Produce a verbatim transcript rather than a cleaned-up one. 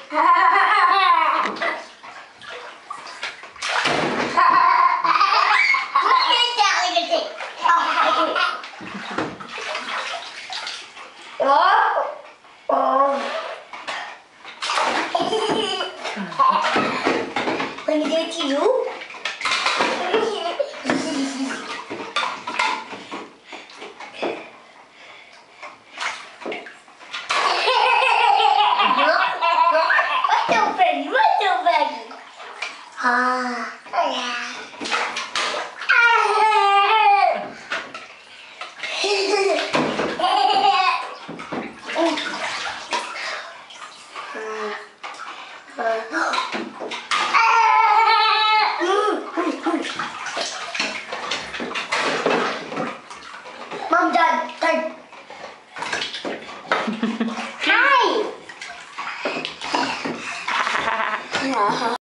When you do it to you? What's so funny? What's so funny? Ah, yeah. Mom, Dad, Dad. Hi.